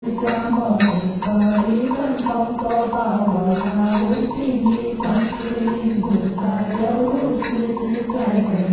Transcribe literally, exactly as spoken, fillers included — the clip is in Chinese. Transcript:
像梦和一份空多把我那无情的关系，菩萨有无事是在谁？